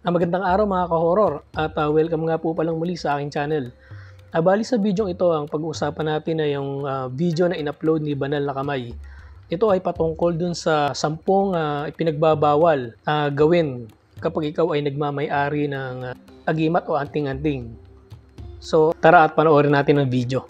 Magandang araw mga ka-horror at welcome nga po palang muli sa aking channel. Bali sa video ito, ang pag-uusapan natin ay yung video na in-upload ni Banal na Kamay. Ito ay patungkol dun sa 10 ipinagbabawal gawin kapag ikaw ay nagmamay-ari ng agimat o anting-anting. So tara at panoorin natin ang video.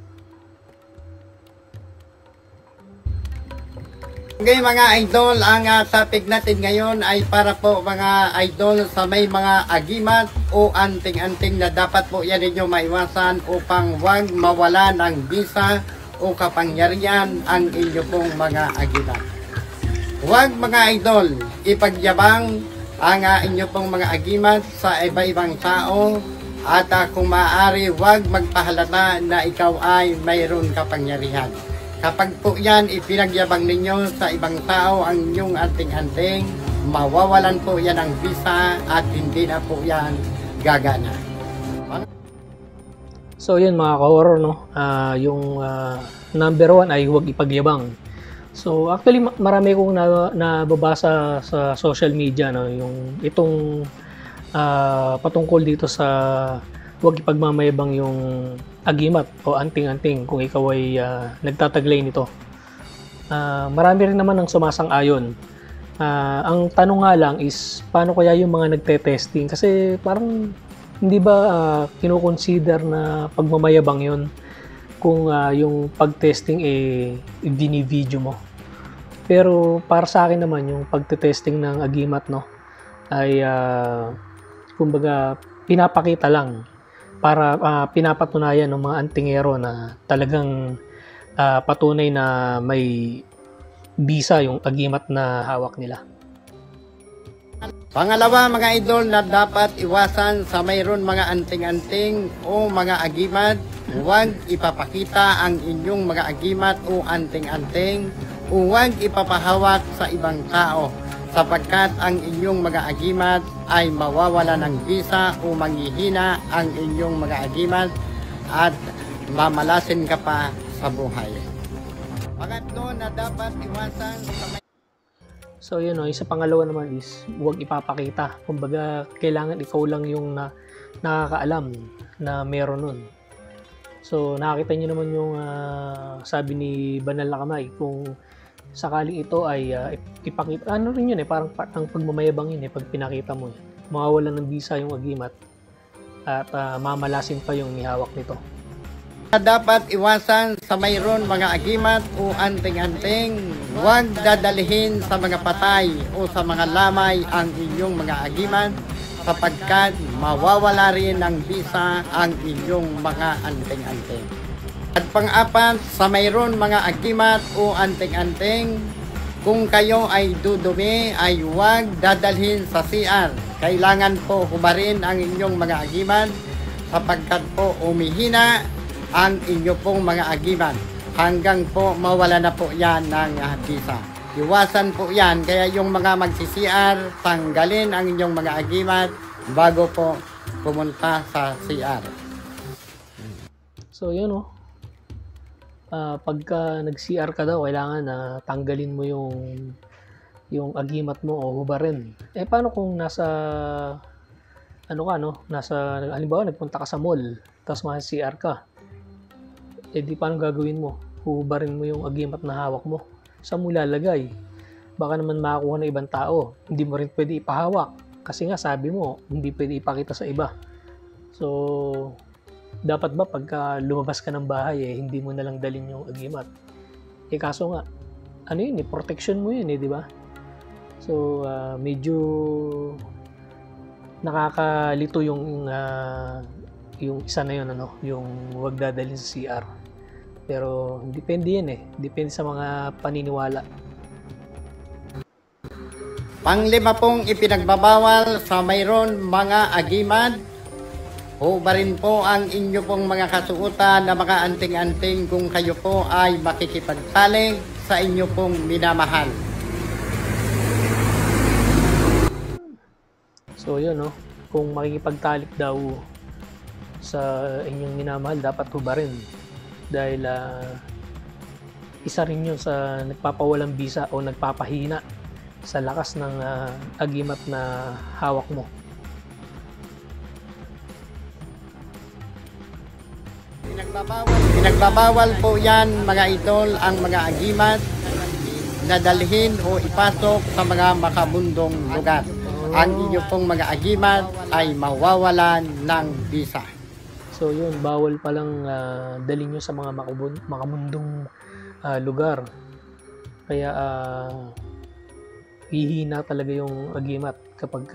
Okay mga idol, ang topic natin ngayon ay para po mga idol sa may mga agimat o anting-anting na dapat po yan ninyo maiwasan upang huwag mawala ng bisa o kapangyarihan ang inyo pong mga agimat. Huwag mga idol ipagyabang ang inyo pong mga agimat sa iba-ibang tao at kung maaari huwag magpahalata na ikaw ay mayroon kapangyarihan. Kapag po yan ipinagyabang ninyo sa ibang tao ang inyong anting-anting, mawawalan po yan ng visa at hindi na po yan gagana. So yun mga ka-horror, no? Yung number 1 ay huwag ipagyabang. So actually marami kong nababasa sa social media, no? Yung itong patungkol dito sa huwag ipagmamayabang yung agimat o anting-anting kung ikaw ay nagtataglay nito. Marami rin naman ang sumasang-ayon. Ang tanong nga lang is paano kaya yung mga nagte-testing, kasi parang hindi ba kino-consider na pagmamayabang yun kung yung pag-testing bini-video mo. Pero para sa akin naman yung pagte-testing ng agimat, no, ay kumbaga pinapakita lang para pinapatunayan ng mga antingero na talagang patunay na may bisa yung agimat na hawak nila. Pangalawa mga idol na dapat iwasan sa mayroon mga anting-anting o mga agimat, huwag ipapakita ang inyong mga agimat o anting-anting o huwag ipapahawak sa ibang tao, sapagkat ang inyong mga agimat ay mawawala ng visa o manghihina ang inyong mga agimat at mamalasin ka pa sa buhay. Pangatlo na dapat iwasan sa So yun, no, sa pangalawa naman is huwag ipapakita. Kumbaga kailangan ikaw lang yung nakakaalam na meron nun. So nakita niyo naman yung sabi ni Banal na Kamay, kung sakaling ito ay ipakita, ano rin yun parang ang pagmamayabang yun pag pinakita mo mawawalan ng bisa yung agimat at mamalasin pa yung mihawak nito. Dapat iwasan sa mayroon mga agimat o anting-anting, huwag dadalhin sa mga patay o sa mga lamay ang inyong mga agimat, sapagkat mawawala rin ng bisa ang inyong mga anting-anting. At pang-apat, sa mayroon mga agimat o anting-anting, kung kayo ay dudumi ay huwag dadalhin sa CR. Kailangan po hubarin ang inyong mga agimat, sapagkat po umihina ang inyo pong mga agimat hanggang po mawala na po yan ng bisa. Iwasan po yan, kaya yung mga magsi-CR, tanggalin ang inyong mga agimat bago po pumunta sa CR. So yun, no? Pagka nag-CR ka daw, kailangan na tanggalin mo yung agimat mo o hubarin. Paano kung nasa halimbawa nagpunta ka sa mall tapos ma-CR ka? Di paano gagawin mo? Huhubarin mo yung agimat na hawak mo. Saan mo lalagay? Baka naman makakuha ng ibang tao. Hindi mo rin pwede ipahawak kasi nga sabi mo hindi pwede ipakita sa iba. So dapat ba pagka lumabas ka ng bahay hindi mo na lang dalhin yung agimat? Kaso nga ano yun protection mo yun di ba? So medyo nakakalito yung isa na yun, yung huwag dadalhin sa CR. Pero depende yan depende sa mga paniniwala. Panglima pong ipinagbabawal sa mayroon mga agimat, hubarin po ang inyo pong mga kasuotan na mga anting-anting kung kayo po ay makikipagtalik sa inyo pong minamahal. So yun, kung makikipagtalik daw sa inyong minamahal, dapat hubarin. Dahil isa rin yun sa nagpapawalang bisa o nagpapahina sa lakas ng agimat na hawak mo. Pinagbabawal po yan mga idol ang mga agimat na dalhin o ipasok sa mga makabundong lugar. Ang inyo pong mga agimat ay mawawalan ng visa. So yun, bawal palang dalhin nyo sa mga makamundong lugar. Kaya hihina talaga yung agimat kapag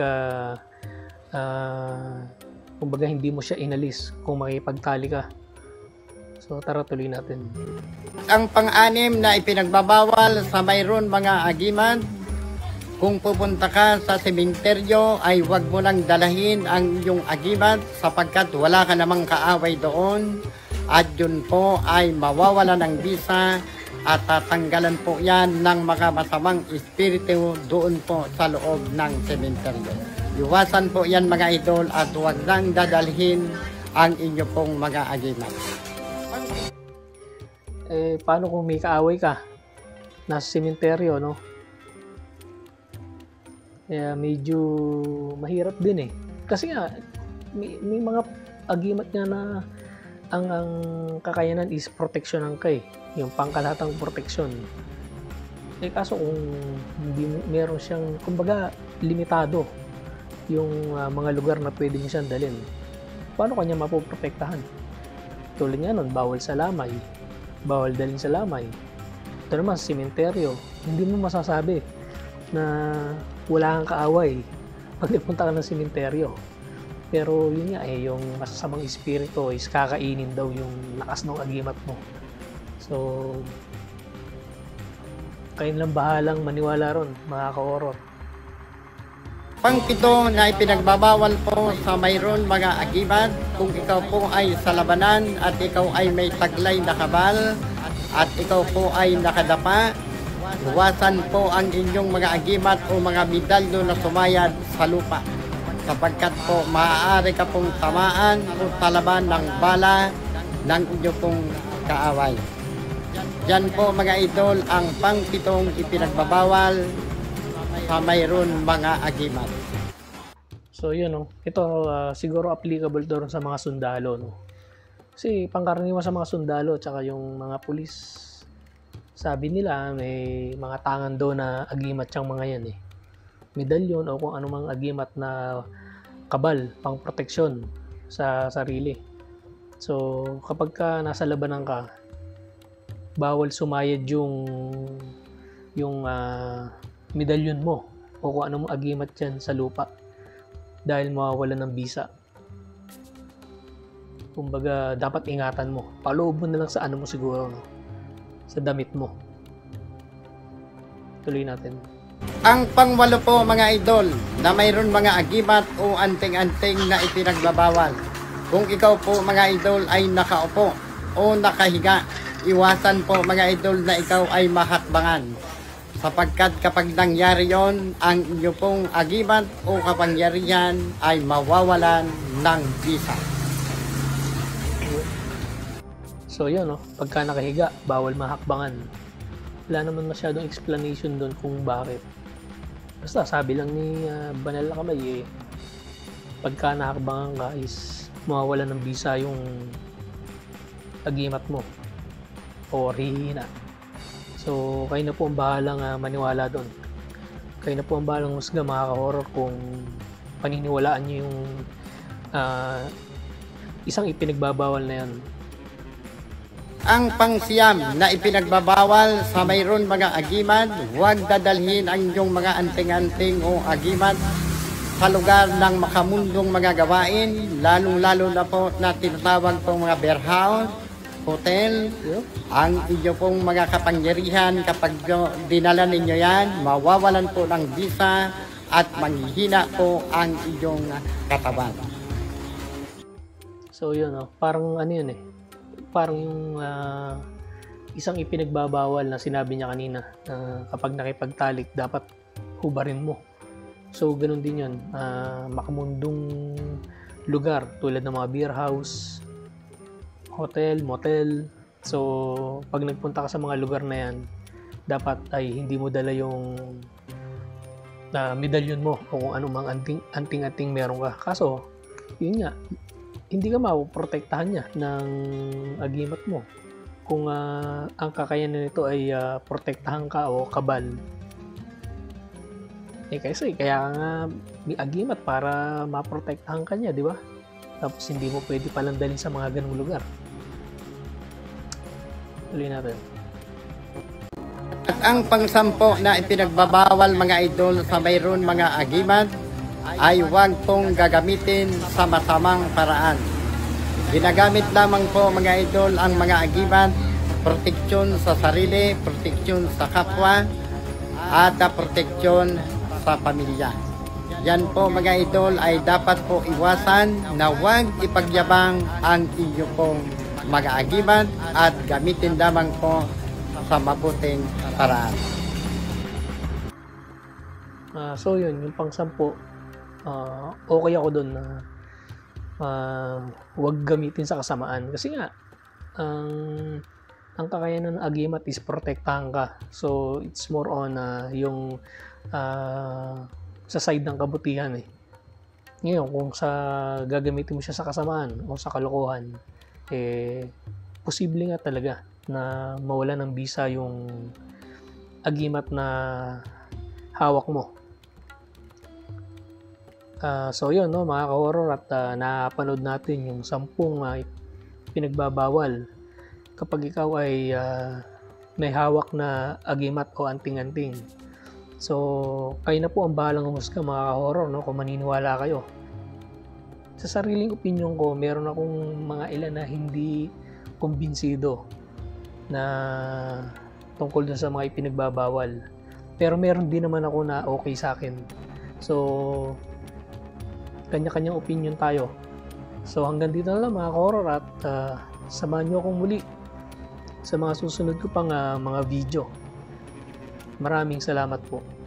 kumbaga hindi mo siya inalis kung makipagtali ka. So tara, tuloy natin. Ang pang-anim na ipinagbabawal sa mayroon mga agimat, kung pupunta ka sa sementeryo ay huwag mo nang dalahin ang iyong agimat sapagkat wala ka namang kaaway doon at yun po ay mawawala ng visa at tatanggalan po yan ng mga masamang espiritu doon po sa loob ng sementeryo. Iwasan po yan mga idol at huwag nang dadalhin ang inyo pong mga agimat. Paano kung may kaaway ka? Nasa sementeryo, no? Kaya medyo mahirap din eh. Kasi nga, may mga agimat nga na ang kakayanan is proteksyonan ka eh. Yung pangkalahatang proteksyon. Kaso kung hindi meron siyang, kumbaga, limitado yung mga lugar na pwede niya siyang dalhin. Paano kanya mapoprotektahan? Tulad nga nun, bawal sa lamay. Bawal dalhin sa lamay. Ito naman, sementeryo. Hindi mo masasabi na wala kang kaaway pag nagpunta ka ng sementeryo. Pero yun nga yung masasamang espiritu is kakainin daw yung lakas ng agimat mo. So, kayo lang bahalang maniwala ron, mga ka-horror. Pang-pito na ipinagbabawal po sa mayroon mga agimat, kung ikaw po ay sa labanan at ikaw ay may taglay na kabal at ikaw po ay nakadapa, iwasan po ang inyong mga agimat o mga medalyo na sumayad sa lupa. Sapagkat po maaari ka pong tamaan o talaban ng bala ng inyong pong kaaway. Yan po mga idol ang pang-pitong ipinagbabawal sa mayroon mga agimat. So yun, no? Ito siguro applicable doon sa mga sundalo, no? Kasi pangkaraniwan sa mga sundalo tsaka yung mga pulis, sabi nila may mga tangan doon na agimat yung mga yan eh. Medalyon o kung anumang agimat na kabal, pang proteksyon sa sarili. So kapag ka nasa labanan ka, bawal sumayad yung medalyon mo o kung anong agimat yan sa lupa dahil mawawala ng visa. Kumbaga dapat ingatan mo, paloob mo na lang sa ano mo siguro, no? Sa damit mo. Tuloy natin. Ang pangwalo po mga idol na mayroon mga agimat o anting-anting na ipinagbabawal. Kung ikaw po mga idol ay nakaupo o nakahiga, iwasan po mga idol na ikaw ay mahakbangan. Sapagkat kapag nangyari yon, ang inyo pong agimat o kapangyarihan ay mawawalan ng visa. So yun, no? Pagka nakahiga, bawal mahakbangan. Wala naman masyadong explanation doon kung bakit. Basta sabi lang ni Banal na Kamay eh, pagka nahakbangan ka is mawawalan ng visa yung agimat mo o hihina. So kayo na po ang bahalang maniwala doon. Kayo na po ang bahalang husga mga ka-horror kung paniniwalaan nyo yung isang ipinagbabawal na yan. Ang pangsiyam na ipinagbabawal sa mayroon mga agimat, huwag dadalhin ang inyong mga anting-anting o agimat sa lugar ng makamundong mga gawain, lalong-lalo na po na tinatawag pong mga bear house, hotel. Ang inyo pong mga kapangyarihan kapag dinala ninyo yan, mawawalan po ng visa at manghihina po ang inyong katawan. So yun, no? Parang ano yun eh, parang yung isang ipinagbabawal na sinabi niya kanina, kapag nakipagtalik dapat hubarin mo. So ganun din yun, makamundong lugar tulad ng mga beer house, hotel, motel. So pag nagpunta ka sa mga lugar na yan, dapat ay hindi mo dala yung medalyon mo o kung anumang anting-anting meron ka. Kaso yun nga, hindi ka mapoprotektahan niya ng agimat mo. Kung ang kakayanan nito ay protektahan ka o kabal. Kasi kaya nga may agimat para maprotektahan ka niya, di ba? Tapos hindi mo pwede palandalin sa mga ganung lugar. Tuloy natin. At ang pangsampo na ipinagbabawal mga idol sa mayroon mga agimat ay huwag pong gagamitin sa masamang paraan. Ginagamit lamang po mga idol ang mga agimat, proteksyon sa sarili, proteksyon sa kapwa, at proteksyon sa pamilya. Yan po mga idol ay dapat po iwasan na huwag ipagyabang ang iyo pong mga agimat at gamitin lamang po sa mabuting paraan. So yun, yung pang-10, okay ako doon na huwag gamitin sa kasamaan. Kasi nga, ang kakayanan ng agimat is protektahan ka. So it's more on yung sa side ng kabutihan eh. Ngayon, kung gagamitin mo siya sa kasamaan o sa kalokohan, posible nga talaga na mawala ng bisa yung agimat na hawak mo. So yun, no, mga ka-horror, at napanood natin yung 10 pinagbabawal kapag ikaw ay may hawak na agimat o anting-anting. So kayo na po ang bahalang humusga mga ka-horror, no, kung maniniwala kayo. Sa sariling opinion ko, meron akong mga ilan na hindi kumbinsido na tungkol dun sa mga ipinagbabawal. Pero meron din naman ako na okay sa akin. So kanya-kanyang opinion tayo. So hanggang dito na lang mga ka-horror, at samahan nyo akong muli sa mga susunod ko pang mga video. Maraming salamat po.